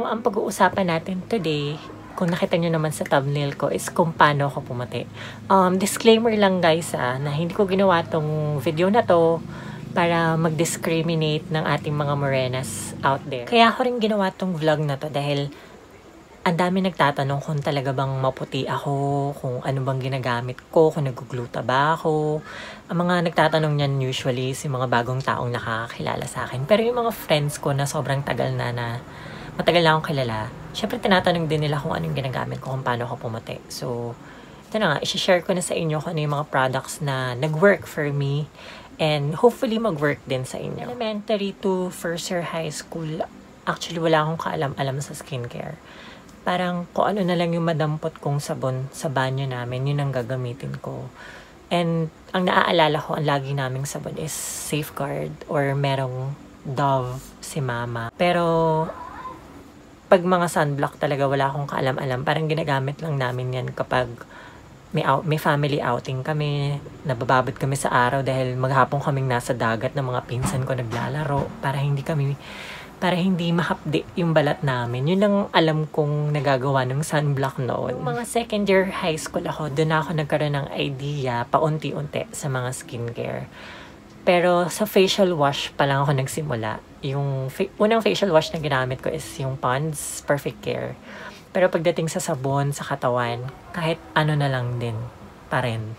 ang pag-uusapan natin today, kung nakita nyo naman sa thumbnail ko, is kung paano ako pumuti. Disclaimer lang guys na hindi ko ginawa tong video na to para mag-discriminate ng ating mga morenas out there. Kaya ako rin ginawa tong vlog na to dahil ang dami nagtatanong kung talaga bang maputi ako, kung ano bang ginagamit ko, kung nagugluta ba ako. Ang mga nagtatanong niyan usually si mga bagong taong nakakakilala sa akin. Pero yung mga friends ko na sobrang tagal na matagal na akong kilala, syempre tinatanong din nila kung anong ginagamit ko, kung paano ako pumuti. So, ito na nga, i-share ko na sa inyo kung ano yung mga products na nag-work for me and hopefully mag-work din sa inyo. Elementary to first year high school, actually wala akong kaalam-alam sa skincare. Parang kung ano na lang yung madampot kong sabon sa banyo namin, yun ang gagamitin ko. And ang naaalala ko, ang lagi naming sabon is Safeguard or merong Dove si mama. Pero pag mga sunblock talaga wala akong kaalam-alam. Parang ginagamit lang namin yan kapag may family outing kami, nabababad kami sa araw dahil maghapon kaming nasa dagat ng mga pinsan ko naglalaro para hindi mahapdi yung balat namin. Yun ang alam kong nagagawa ng sunblock noon. Yung mga second year high school ako, doon ako nagkaroon ng idea paunti-unti sa mga skincare. Pero sa facial wash pa lang ako nagsimula. Yung unang facial wash na ginamit ko is yung Pond's Perfect Care. Pero pagdating sa sabon, sa katawan, kahit ano na lang din pa rin.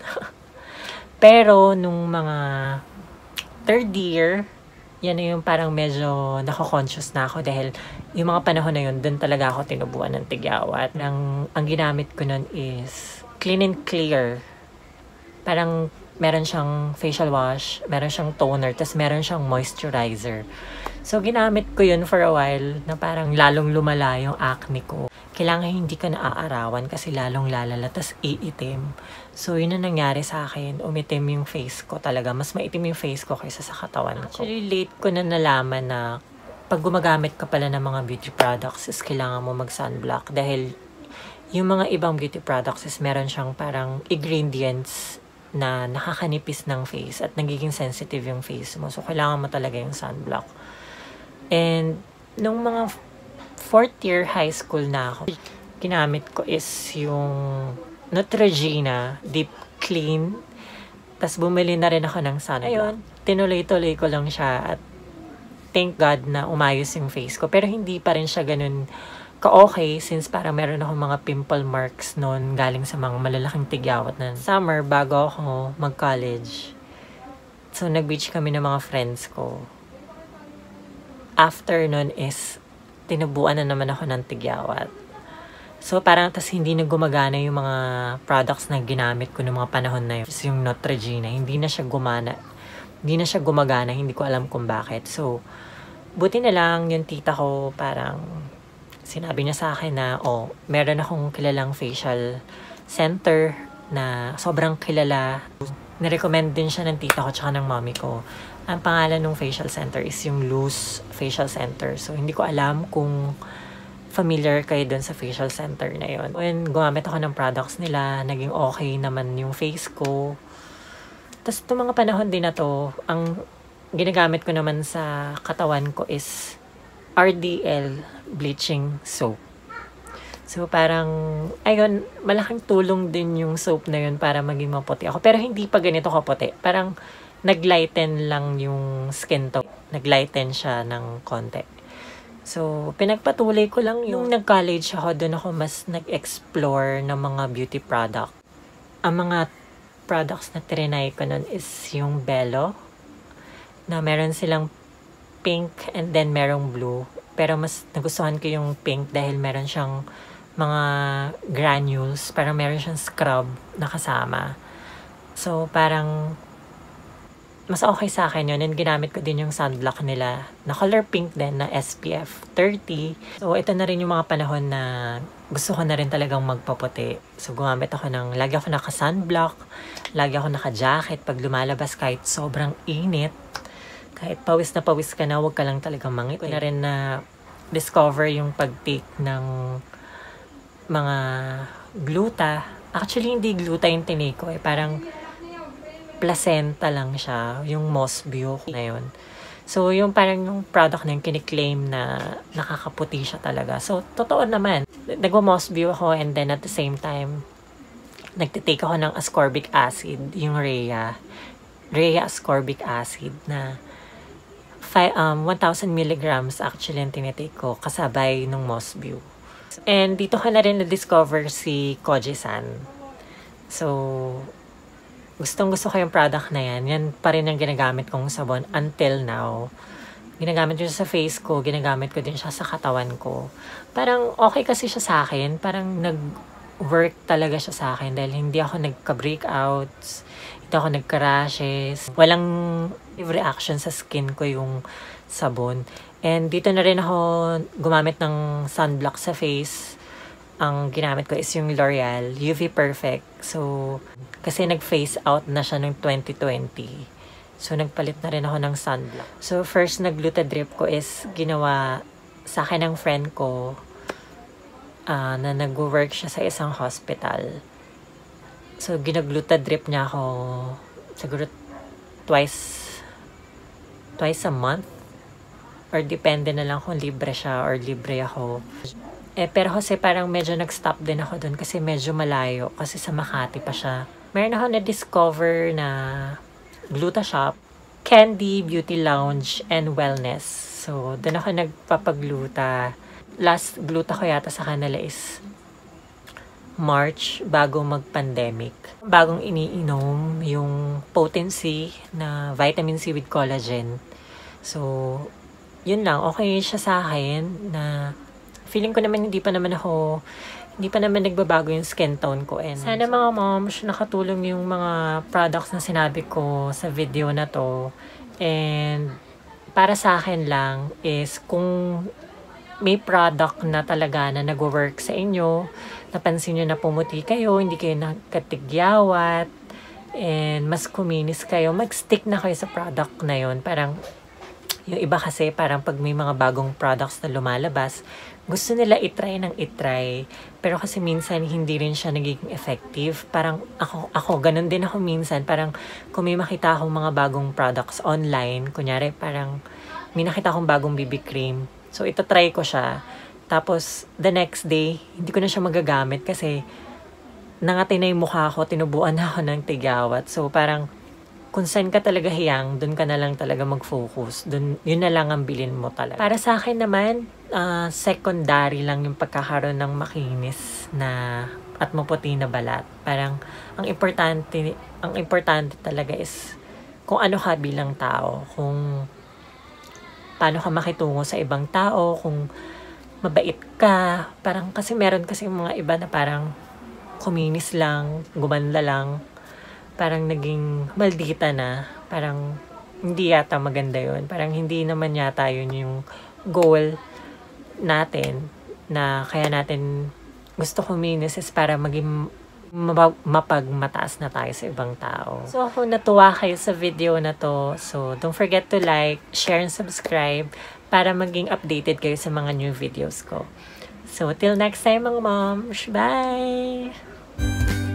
Pero nung mga third year, yan na yung parang medyo nako-conscious na ako dahil yung mga panahon na yun, dun talaga ako tinubuan ng tigyawat. Ang ginamit ko nun is Clean and Clear. Parang meron siyang facial wash, meron siyang toner, tas meron siyang moisturizer. So, ginamit ko yun for a while na parang lalong lumala yung acne ko. Kailangan hindi ka naaarawan kasi lalong lalala, tas iitim. So, yun ang nangyari sa akin. Umitim yung face ko talaga. Mas maitim yung face ko kaysa sa katawan ko. Actually, late ko na nalaman na pag gumagamit ka pala ng mga beauty products is kailangan mo mag-sunblock. Dahil yung mga ibang beauty products is meron siyang parang ingredients na nakakanipis ng face at nagiging sensitive yung face mo. So, kailangan mo talaga yung sunblock. And, nung mga 4th year high school na ako, ginamit ko is yung Neutrogena Deep Clean. Tapos bumili na rin ako ng sunblock. Ayun, tinuloy-tuloy ko lang siya at thank God na umayos yung face ko. Pero hindi pa rin siya ganun ka-okay since parang meron akong mga pimple marks noon galing sa mga malalaking tigyawat na summer bago ako mag-college. So, nag-beach kami ng mga friends ko. After nun is tinubuan na naman ako ng tigyawat. So, parang tas hindi na gumagana yung mga products na ginamit ko ng mga panahon na yun. Yung Neutrogena, hindi na siya gumana. Hindi na siya gumagana, hindi ko alam kung bakit. So, buti na lang yung tita ko parang sinabi niya sa akin na, meron akong kilalang facial center na sobrang kilala. Nirecommend din siya ng tita ko tsaka ng mommy ko. Ang pangalan ng facial center is yung Luz Facial Center. So, hindi ko alam kung familiar kayo dun sa facial center na yun. When gumamit ako ng products nila, naging okay naman yung face ko. Tapos, itong mga panahon din na to, ang ginagamit ko naman sa katawan ko is RDL bleaching soap. So, parang, ayun, malaking tulong din yung soap na yun para maging maputi ako. Pero hindi pa ganito kaputi. Parang, naglighten lang yung skin to. Naglighten siya ng konti. So, pinagpatuloy ko lang yung nag-college ako, doon ako mas nag-explore ng mga beauty product. Ang mga products na trinay ko nun is yung Bello, na meron silang pink and then merong blue. Pero mas nagustuhan ko yung pink dahil meron siyang mga granules. Parang meron siyang scrub na kasama. So, parang mas okay sa akin yun. And ginamit ko din yung sunblock nila na color pink din na SPF 30. So, ito na rin yung mga panahon na gusto ko na rin talagang magpaputi. So, gumamit ako lagi ako naka-sunblock, lagi ako naka-jacket pag lumalabas kahit sobrang init. Kahit pawis na pawis ka na, huwag ka lang talagang mangit. Ko na rin na discover yung pag-take ng mga gluta. Actually, hindi gluta yung tinake ko. Parang placenta lang siya. Yung Moss Bio na yun. So, yung parang yung product na yung kiniklaim na nakakaputi siya talaga. So, totoo naman. Nagwa-Mossview ako and then at the same time, nagtitake ako ng ascorbic acid, yung Rhea ascorbic acid na 1,000 milligrams actually yung tinitake ko kasabay nung Mossview. And dito ko na rin na-discover si Kojisan. So, gustong-gusto ko yung product na yan. Yan pa rin ang ginagamit kong sabon until now. Ginagamit ko siya sa face ko, ginagamit ko din siya sa katawan ko. Parang okay kasi siya sa akin. Parang nag-work talaga siya sa akin dahil hindi ako nagka-breakouts, hindi ako nagka-rashes. Walang reaction sa skin ko yung sabon. And dito na rin ako gumamit ng sunblock sa face. Ang ginamit ko is yung L'Oreal UV Perfect. So, kasi nag-phase out na siya noong 2020. So, nagpalit na rin ako ng sunblock. So, first nag-Glutadrip ko is ginawa sa akin ng friend ko na nag-work siya sa isang hospital. So, ginag-Glutadrip niya ako siguro twice a month. Or depende na lang kung libre siya or libre ako. Pero kasi parang medyo nag-stop din ako dun kasi medyo malayo. Kasi sa Makati pa siya. Meron ako na-discover na Gluta Shop, Candy, Beauty Lounge, and Wellness. So, dun ako nagpapagluta. Last gluta ko yata sa kanila is March, bago mag-pandemic. Bagong iniinom yung Potency na vitamin C with collagen. So, yun lang. Okay siya sa akin na feeling ko naman hindi pa naman nagbabago yung skin tone ko. And sana mga moms, nakatulong yung mga products na sinabi ko sa video na to. And para sa akin lang is kung may product na talaga na nag-work sa inyo, napansin nyo na pumuti kayo, hindi kayo nakatigyawat, and mas kuminis kayo, mag-stick na kayo sa product na yun. Parang yung iba kasi parang pag may mga bagong products na lumalabas, gusto nila itry ng itry. Pero kasi minsan hindi rin siya nagiging effective. Parang ako ganun din ako minsan. Parang kung may makita akong mga bagong products online, kunyari parang may nakita akong bagong BB cream. So itatry ko siya. Tapos the next day, hindi ko na siya magagamit kasi nangati na yung mukha ko, tinubuan na ako ng tigawat. So parang kung saan ka talaga hiyang, dun ka na lang talaga mag-focus. Yun na lang ang bilin mo talaga. Para sa akin naman, secondary lang yung pagkakaroon ng makinis na at maputi na balat. Parang ang importante talaga is kung ano ka bilang tao, kung paano ka makitungo sa ibang tao, kung mabait ka. Parang kasi meron kasi mga iba na parang kuminis lang, gumanda lang, parang naging maldita na, parang hindi yata maganda yun. Parang hindi naman yata yun yung goal natin na kaya natin gusto kuminis is para maging mapagmataas na tayo sa ibang tao. So, kung natuwa kayo sa video na to, so don't forget to like, share, and subscribe para maging updated kayo sa mga new videos ko. So, till next time mga moms, bye!